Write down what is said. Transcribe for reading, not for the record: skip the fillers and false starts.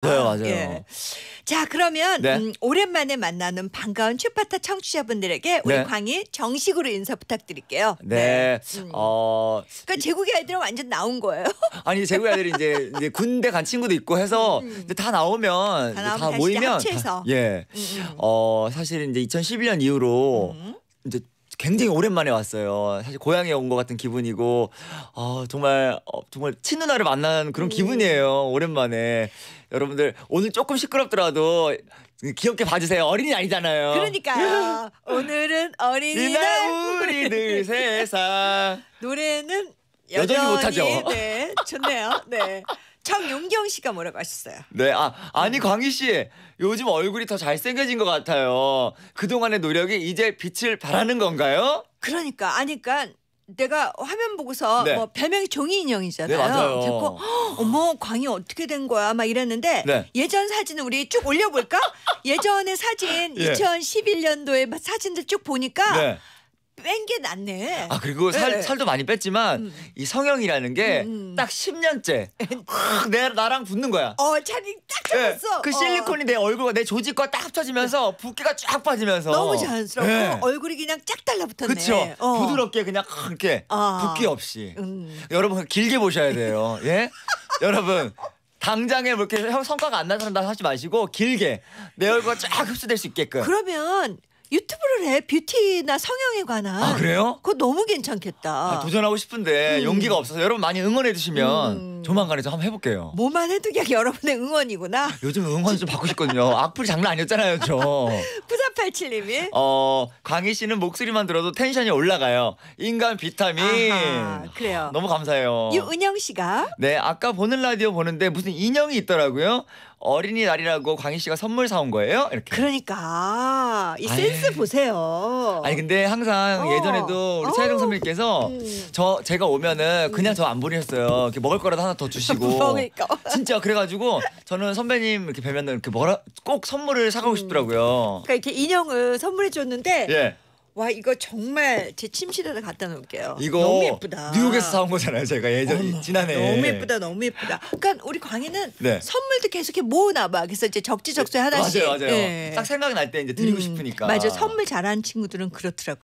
맞아요, 맞아요. 예. 자, 그러면 네. 오랜만에 만나는 반가운 추파타 청취자분들에게 우리 네. 광희 정식으로 인사 부탁드릴게요. 네. 그러니까 제국의 아이들은 완전 나온 거예요. 아니 제국 아이들이 이제 군대 간 친구도 있고 해서 이제 다 나오면 다 나오면 다 다시 모이면 합쳐서. 예. 사실 이제 2011년 이후로 이제 굉장히 오랜만에 왔어요. 사실 고향에 온 것 같은 기분이고 정말 친누나를 만난 그런 기분이에요. 오랜만에. 여러분들 오늘 조금 시끄럽더라도 귀엽게 봐주세요. 어린이 아니잖아요. 그러니까요. 오늘은 어린이날. 이날 우리들 세상. 노래는 여전히 못하죠. 네, 좋네요. 네. 정용경 씨가 뭐라고 하셨어요? 네, 아니 광희 씨 요즘 얼굴이 더 잘생겨진 것 같아요. 그동안의 노력이 이제 빛을 발하는 건가요? 그러니까 내가 화면 보고서 네. 뭐 별명이 종이 인형이잖아요. 네, 맞아요. 자꾸 어머 광희 어떻게 된 거야 막 이랬는데 네. 예전 사진을 우리 쭉 올려볼까? 예전의 사진 예. 2011년도의 사진들 쭉 보니까 네. 뺀 게 낫네. 그리고 네. 살도 많이 뺐지만 이 성형이라는 게 딱 10년째 나랑 붙는 거야. 자리 딱 네, 잡았어. 그 실리콘이 내 얼굴과 내 조직과 딱 합쳐지면서 붓기가 쫙 빠지면서 너무 자연스럽고 네. 얼굴이 그냥 쫙 달라붙었네. 그렇죠. 부드럽게 그냥 이렇게 붓기 없이. 여러분 길게 보셔야 돼요. 예? 여러분 당장에 뭐 이렇게 성과가 안 나타난다 하지 마시고 길게 내 얼굴과 쫙 흡수될 수 있게끔. 그러면 유튜브를 해. 뷰티나 성형에 관한. 그래요? 그거 너무 괜찮겠다. 도전하고 싶은데 용기가 없어서 여러분 많이 응원해 주시면 조만간에 좀 한번 해볼게요. 뭐만 해도 그냥 여러분의 응원이구나. 요즘 응원 좀 받고 싶거든요. 악플이 장난 아니었잖아요, 저. 9487님이. 광희 씨는 목소리만 들어도 텐션이 올라가요. 인간 비타민. 아하, 그래요. 너무 감사해요. 유은영 씨가. 네, 아까 보는 라디오 보는데 무슨 인형이 있더라고요. 어린이날이라고 광희 씨가 선물 사온 거예요? 이렇게. 그러니까 이 센스 보세요. 아니 근데 항상 예전에도 우리 최혜정 선배님께서 제가 오면은 그냥 저 안 보내셨어요. 이렇게 먹을 거라도 하나 더 주시고. 먹을까? 진짜 그래가지고 저는 선배님 이렇게 뵈면은 이렇게 꼭 선물을 사가고 싶더라고요. 그러니까 이렇게 인형을 선물해 줬는데 예. 와 이거 정말 제 침실에다 갖다 놓을게요. 이거 너무 예쁘다. 뉴욕에서 사온 거잖아요. 제가 예전에 지난해. 너무 예쁘다, 너무 예쁘다. 그러니까 우리 광희는 네. 선물도 계속 이렇게 모으나봐. 그래서 이제 적지적소에 하나씩. 맞아요. 예. 딱 생각이 날 때 이제 드리고 싶으니까. 맞아, 선물 잘하는 친구들은 그렇더라고요.